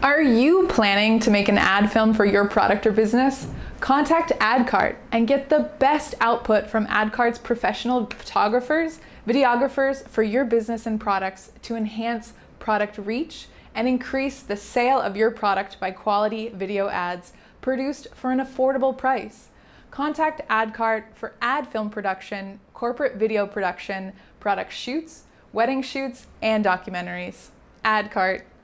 Are you planning to make an ad film for your product or business? Contact Adkart and get the best output from Adkart's professional photographers, videographers for your business and products to enhance product reach and increase the sale of your product by quality video ads produced for an affordable price. Contact Adkart for ad film production, corporate video production, product shoots, wedding shoots, and documentaries. Adkart.